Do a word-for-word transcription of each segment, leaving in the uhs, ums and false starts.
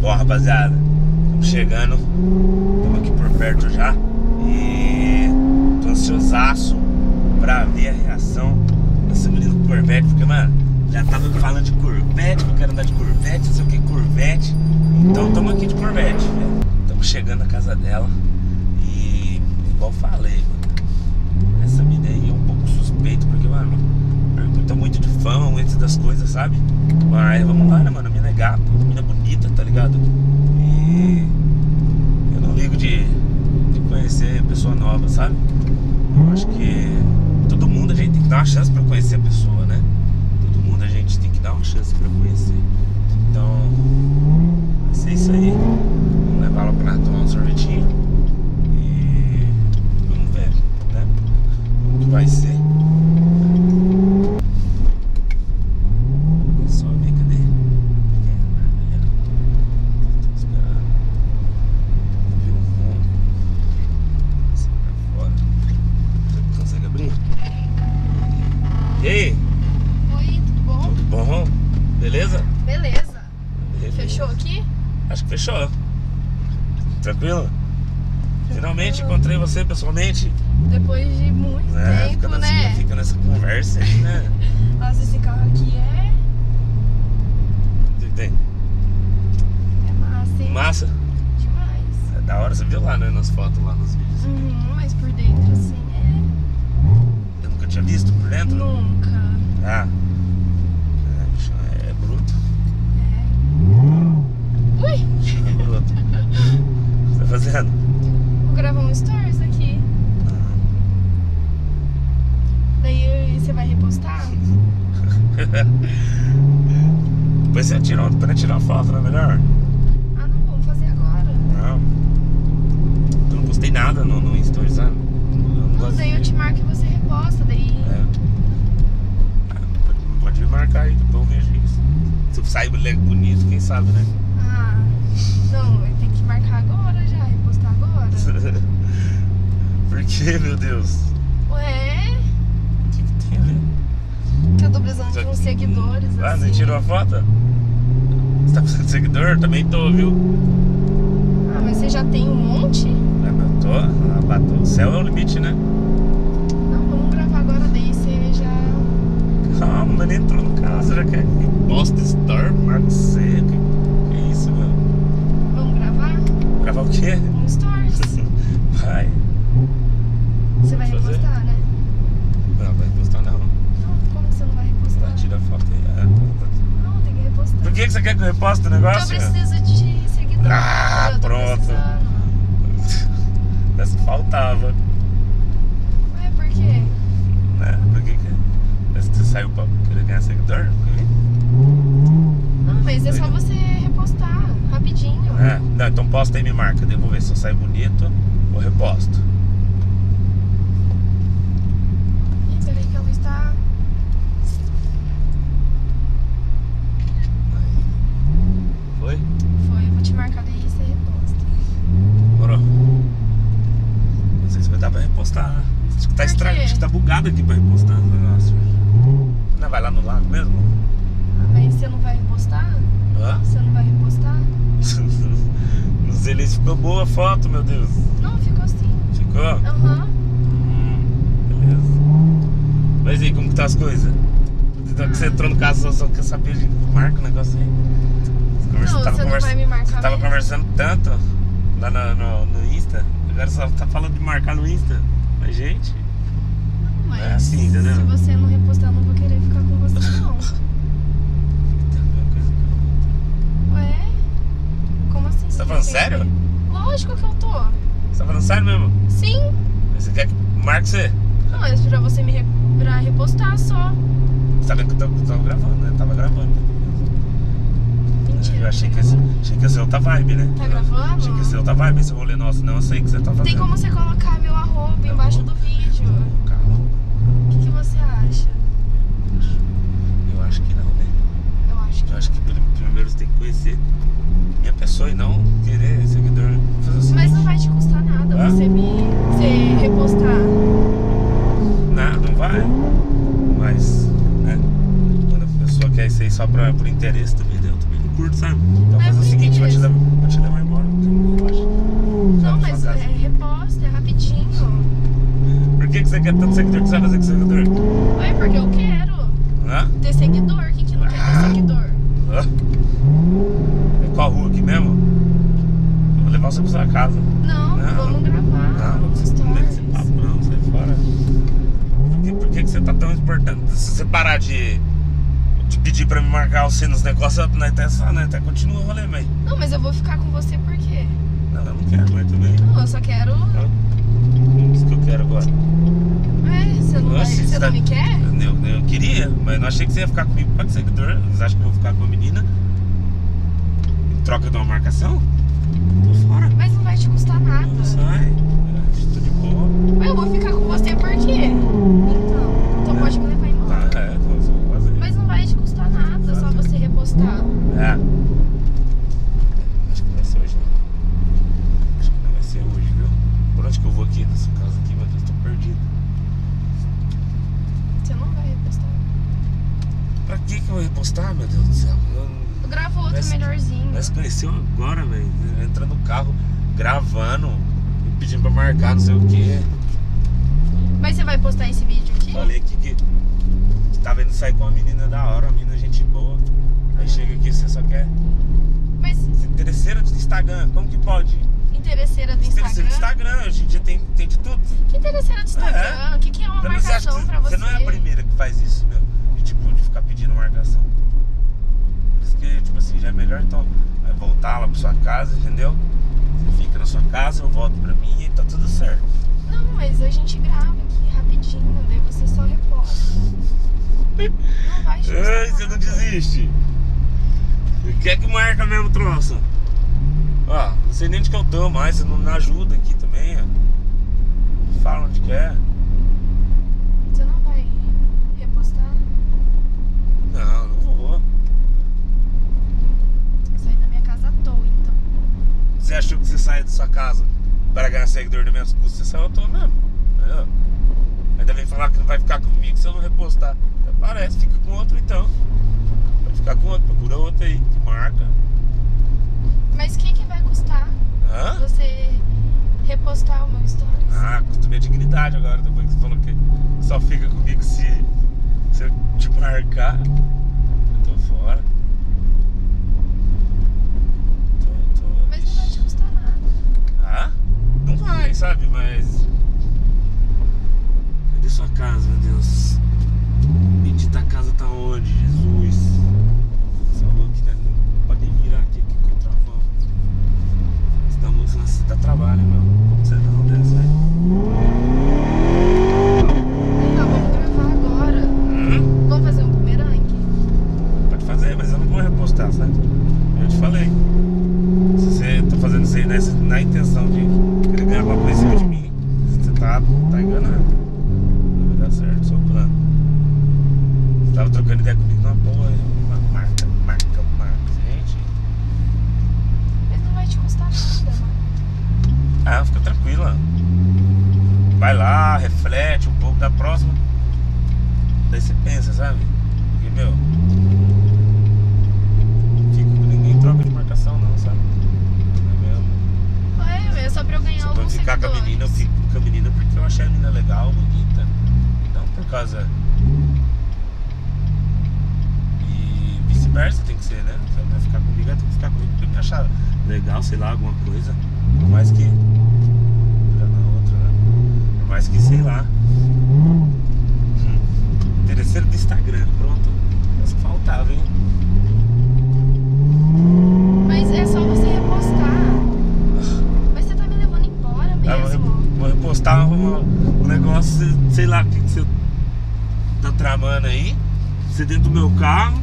Bom, rapaziada, estamos chegando, estamos aqui por perto já e tô ansiosaço pra ver a reação dessa menina do Corvette, porque, mano, já tava me falando de Corvette, que eu quero andar de Corvette, não sei o que, Corvette. Então estamos aqui de Corvette, né? Estamos chegando na casa dela e, igual eu falei, mano, essa menina aí é um pouco suspeito, porque, mano, pergunta muito de fama, muito das coisas, sabe? Mas vamos lá, né, mano? A mina é gata, a mina é bonita, tá ligado? E eu não ligo de, de conhecer pessoa nova, sabe? Eu acho que todo mundo a gente tem que dar uma chance pra conhecer a pessoa, né? Todo mundo a gente tem que dar uma chance pra conhecer. Então, vai ser isso aí. Vamos levar ela pra tomar um sorvetinho e vamos ver, né? O que vai ser. E aí? Oi, tudo bom? Tudo bom? Beleza? Beleza. Beleza. Fechou aqui? Acho que fechou. Tranquilo? Finalmente encontrei você pessoalmente. Depois de muito É, tempo, fica né? nessa, fica nessa conversa aí, né? Nossa, esse carro aqui é... O que tem? é massa, hein? Massa? Demais. É da hora, você viu lá, né? Nas fotos, lá nos vídeos. Uhum, mas por dentro, assim, é... Eu nunca tinha visto por dentro? Nunca. Ah. É, bicho, é bruto. É. Ui! É bruto. O que você tá fazendo? Vou gravar um stories aqui. Daí você vai repostar? Depois você tira, depois tirar uma foto, não é melhor? Ah, não, vamos fazer agora. Não. Eu não postei nada no, no Stories, sabe? Eu não Não, gosto daí eu de- te marco e você reposta, daí... É. Ah, pode, pode me marcar aí, depois eu vejo isso. Se eu sair bonito, quem sabe, né? Ah, não, tem que marcar agora já, repostar agora. Por que, meu Deus? Ué, O que, que tem a ver? que eu tô precisando de uns seguidores, Ah, assim. não tirou a foto? Você tá precisando de seguidor? Também tô, viu? Ah, mas você já tem um monte? Ah, mas eu tô. Ah, bateu. O céu é o limite, né? Não, vamos gravar agora, daí você já... Calma, mas nem entrou no carro. Você já quer que posta Store, Marco C? Que, que isso, mano? Vamos gravar? Gravar o quê? Um stories. Vai. Você vai Fazer? repostar, né? Não, vai postar não. Não, como você não vai repostar? Vai, tira a foto aí. É. Não, tem que repostar. Por que, que você quer que eu reposte o Porque eu negócio? preciso de seguidores. Ah, eu tô pronto. precisando. Essa faltava. Ué, por quê? Né? Por que que... Parece que você saiu pra querer ganhar seguidor? Não, mas é só você repostar, rapidinho. É. Não, então posta aí e me marca. Daí eu vou ver se eu saio bonito ou reposto. Ih, peraí que a luz tá... Foi? Foi, eu vou te marcar daí e você reposta. Morou. Não sei se vai dar pra repostar, né? Acho que tá Por estranho, quê? acho que tá bugado aqui pra repostar o negócio. Não vai lá no lago mesmo? Ah, mas você não vai repostar? Hã? Você não vai repostar? Não sei nem se ficou boa a foto, meu Deus. Não, ficou assim. Ficou? Aham. Hum, beleza. Mas aí, como que tá as coisas? Então que você entrou no caso, só, só quer saber de marca o negócio aí. Você conversa- Não, tava você não conversa- vai me marcar Você tava mesmo? conversando tanto lá no, no, no Insta, agora só tá falando de marcar no Insta. Mas, gente, Não, mas é assim, entendeu? se você não repostar, eu não vou querer ficar com você, não. tem uma coisa que Ué? Como assim? Você tá falando sério? Lógico que eu tô. Você tá falando sério mesmo? Sim. Mas você quer que marque você? Não, é pra você me re... pra repostar só. Você tá vendo que eu tô, tô gravando, né? Tava gravando. Mentira. Eu achei que, esse, achei que ia ser outra vibe, né? Tá gravando? Achei que ia ser outra vibe esse rolê nosso. Não, eu sei que você tá fazendo. Tem como você colocar meu arroba embaixo do vídeo. Calma. O que, que você acha? Eu acho que não, né? Eu acho que... Eu acho que prim- primeiro você tem que conhecer minha pessoa e não querer seguidor. Fazer o seguinte. Mas não vai te custar nada Ah? você me... Você repostar. Não, não vai. Mas, né? Quando a pessoa quer isso aí só pra, por interesse também, eu também não curto, sabe? Então Mas fazer o por seguinte, vou te dar, interesse? quer tanto seguidor? O que você vai fazer com seguidor? Ué, porque eu quero Hã? ter seguidor. Quem que não quer ter seguidor? Hã? É qual rua aqui mesmo? Eu vou levar você pra sua casa. Não, Não. vamos gravar. Não, você não deve ser papo, não, sai fora. Por que, por que que você tá tão importante? Se você parar de, de pedir pra me marcar você nos negócios, nós até só, né? Até continua o rolê, mãe. Não, mas eu vou ficar com você por quê? Não, eu não quero mais também. Não, eu só quero. Não. Isso que eu quero agora. É, você não, vai, Oxe, você você não tá- me quer? Eu, eu queria, mas não achei que você ia ficar comigo pra seguidor. Vocês acham que eu vou ficar com a menina? Em troca de uma marcação? Tô fora. Mas não vai te custar nada. Sai. Tô de boa. Mas eu vou ficar com você por quê? Então, então É. pode me levar embora. Tá, é, então eu vou fazer. Mas não vai te custar nada, só você repostar. É. Acho que não vai ser hoje, não. Acho que não vai ser hoje, viu? Por onde que eu vou aqui nessa casa aqui, meu Deus, tô perdido. Você não vai repostar. Pra que que eu vou repostar, meu Deus do céu? Eu, Eu gravo outro Mas- melhorzinho. nós conheceu agora, velho. Entra no carro, gravando, e pedindo pra marcar não sei o quê. Mas você vai postar esse vídeo aqui? Falei aqui que, que tava indo sair com uma menina da hora, uma menina gente boa. Aí chega aqui, você só quer. Mas Interesseira do Instagram, como que pode? interesseira do Instagram? Interesseira do Instagram, hoje em dia tem, tem de tudo. Que interesseira do Instagram? O que, que é uma Mas você acha marcação que pra você? você não é a primeira que faz isso, meu. De, tipo, de ficar pedindo marcação. Por isso que, tipo assim, já é melhor então é, voltar lá pra sua casa, entendeu? Você fica na sua casa, eu volto pra mim e tá tudo certo. Não, mas a gente grava aqui rapidinho, daí você só reposta. Não vai te custar Ai, você não nada. desiste. Quer que marca mesmo, troço? Ó, não sei nem onde que eu tô mais, você não me ajuda aqui também, ó. Fala onde quer. Você não vai repostar? Não, não vou. Sair da minha casa à toa, então. Você achou que você sai da sua casa para ganhar seguidor de menos custos? Você saiu à toa mesmo. Entendeu? Ainda vem falar que não vai ficar comigo se eu não repostar. Até parece, fica com outro então. Pode ficar com outro, procura outro aí, que marca. Mas o que, que vai custar Hã? você repostar o meu stories? Ah, customei a dignidade agora, depois que você falou que só fica comigo se, se eu te marcar. Eu tô fora. Tô, tô. Mas não vai te custar nada. Ah? Não vai, sabe? Mas. Cadê sua casa, meu Deus? Bendita casa tá onde, Jesus? Essa rua aqui, né? Não pode nem virar aqui, aqui contra a mão. Estamos na cidade trabalho, meu. Você não desce, velho. Aí, ó, vamos gravar agora. Hum? Vamos fazer um bumerangue? Pode fazer, mas eu não vou repostar, sabe? Eu te falei. Se você tá fazendo isso aí nessa, na intenção de querer ganhar alguma coisa em cima de mim, você tá, tá enganado. Não vai dar certo o seu plano. Você tava trocando ideia comigo numa boa, uma marca, marca, marca. Gente. Mas não vai te custar nada, mano. Ah, fica tranquila. Vai lá, reflete um pouco da próxima. Daí você pensa, sabe? Porque, meu, fica com ninguém troca de marcação não, sabe? Não é mesmo? Ué, é só pra eu ganhar Se eu alguns for ficar com a seguidores. menina, eu fico com a menina porque eu achei a menina legal, bonita. E não por causa. E vice-versa tem que ser, né? Se ela vai ficar comigo, ela tem que ficar comigo porque me achar legal, sei lá, alguma coisa. Por mais que. Já na outra, né? Por mais que, sei lá. Hum. Interesseiro do Instagram, pronto. Mas que faltava, hein? Mas é só você repostar. Mas você tá me levando embora Tá, vou mesmo. re- vou repostar um, um negócio, sei lá o que, que você tá tramando aí. Você dentro do meu carro.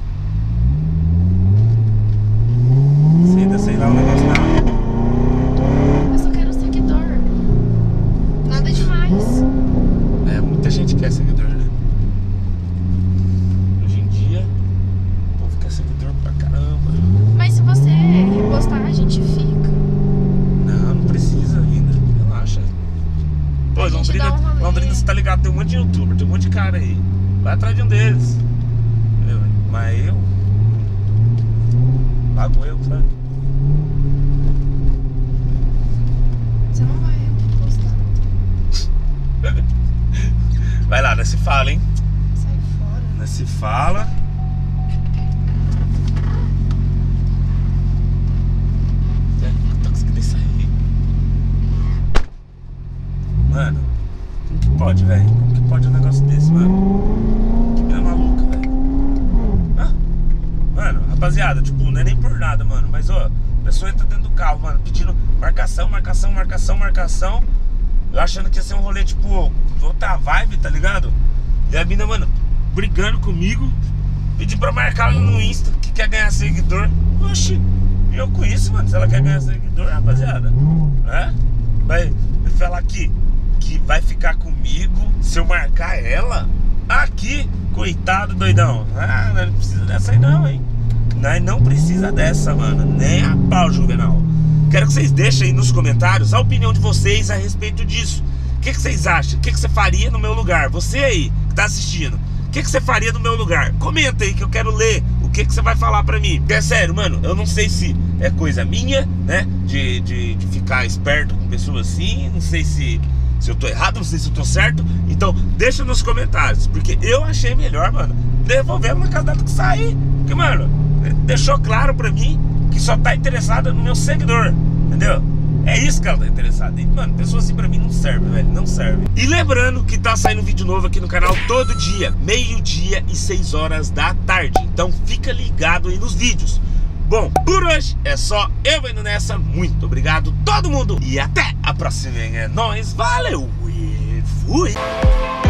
Você ainda sei lá o negócio não. Eu só quero seguidor. Nada demais. É, muita gente quer seguidor, né? Hoje em dia, o povo quer seguidor pra caramba. Mas se você repostar, a gente fica. Não, não precisa ainda. Relaxa. Pô, A gente Londrina, dá um rolê. Londrina, você tá ligado? Tem um monte de youtuber, tem um monte de cara aí. Vai atrás de um deles. Eu, mas eu. Pago eu, sabe? Você não vai repostar. nós se fala, hein? Sai fora. Nós se fala. É, tô conseguindo sair. Mano, como que pode, velho? Como que pode um negócio desse, mano? Que mina maluca, velho. Ah, mano, rapaziada, tipo, não é nem por nada, mano. Mas, ó, a pessoa entra dentro do carro, mano, pedindo marcação, marcação, marcação, marcação. Eu achando que ia ser um rolê, tipo, outra vibe, tá ligado? E a mina, mano, brigando comigo, pedi pra marcar ela no Insta, que quer ganhar seguidor. Oxi, e eu com isso, mano, se ela quer ganhar seguidor, rapaziada, né? Vai falar aqui que vai ficar comigo se eu marcar ela aqui, coitado, doidão. Ah, não precisa dessa aí não, hein? Nós não precisa dessa, mano, nem a pau, Juvenal. Quero que vocês deixem aí nos comentários a opinião de vocês a respeito disso. O que, que vocês acham? O que, que você faria no meu lugar? Você aí que tá assistindo, o que, que você faria no meu lugar? Comenta aí que eu quero ler o que, que você vai falar pra mim. Porque é sério, mano, eu não sei se é coisa minha, né? De, de, de ficar esperto com pessoas assim. Não sei se, se eu tô errado, não sei se eu tô certo. Então deixa nos comentários, porque eu achei melhor, mano, devolver na casa dela que sair. Porque, mano, deixou claro pra mim que só tá interessada no meu seguidor, entendeu? É isso que ela tá interessada. E, mano, pessoa assim pra mim não serve, velho, não serve. E lembrando que tá saindo vídeo novo aqui no canal todo dia, meio-dia e seis horas da tarde. Então fica ligado aí nos vídeos. Bom, por hoje é só, eu indo nessa. Muito obrigado todo mundo e até a próxima. É nóis, valeu e fui!